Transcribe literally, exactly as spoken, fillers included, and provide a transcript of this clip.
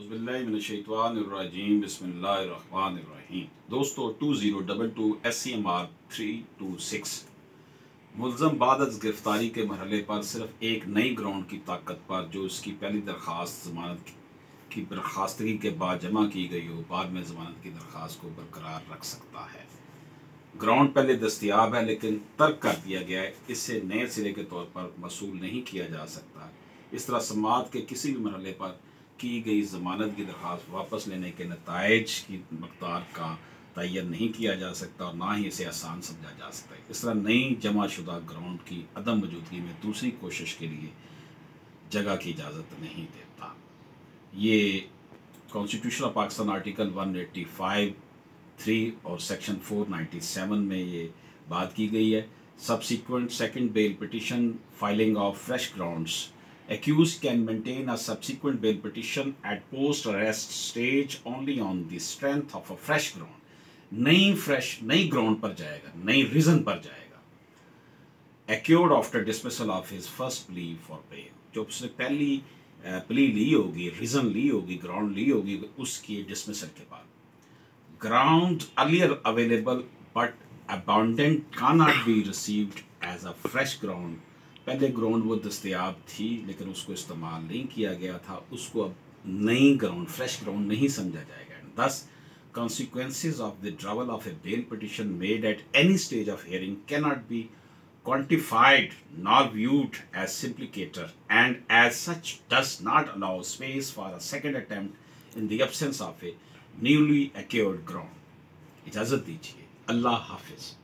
औज़ुबिल्लाहिमिनश्शैतानिर्रजीम बिस्मिल्लाहिर्रहमानिर्रहीम। दोस्तों two zero double two S C M R three two six मुल्ज़म बाद अज़ गिरफ्तारी के मरहले पर सिर्फ एक नई ग्राउंड की ताकत पर जो उसकी पहली दरख्वास्त ज़मानत की बर्खास्तगी के बाद जमा की गई हो, बाद में ज़मानत की दरख्वास्त को बरकरार रख सकता है। ग्राउंड पहले दस्तियाब है लेकिन तर्क कर दिया गया है, इससे नए सिरे के तौर पर मसूल नहीं किया जा सकता। इस तरह समाअत के किसी भी मरहले पर की गई ज़मानत की दरख्वास्त वापस लेने के नताइज की मकदार का तयन नहीं किया जा सकता और ना ही इसे आसान समझा जा सकता है। इस तरह नई जमा शुदा ग्राउंड की अदम मौजूदगी में दूसरी कोशिश के लिए जगह की इजाज़त नहीं देता। ये constitution of Pakistan article one eighty five three और सेक्शन फोर नाइन्टी सेवन में ये बात की गई है। Subsequent second bail petition filing of fresh grounds accused can maintain a subsequent bail petition at post arrest stage only on the strength of a fresh ground। नई fresh नई ground पर जाएगा, नई रीजन पर जाएगा। Acquired after dismissal of his first plea for bail, जो उसने पहली प्ली ली होगी, रीजन ली होगी, ग्राउंड ली होगी, उसकी डिसमिसल के बाद। Ground earlier available but abandoned cannot be received as a fresh ground। पहले ग्राउंड वो दस्तयाब थी लेकिन उसको इस्तेमाल नहीं किया गया था, उसको अब नई ग्राउंड फ्रेश ग्राउंड नहीं समझा जाएगा। Thus, consequences of the withdrawal of a bail petition made at any stage of hearing cannot be quantified nor viewed as simplicator and as such does not allow space for a second attempt in the absence of a newly acquired ground। इजाज़त दीजिए, अल्लाह हाफिज़।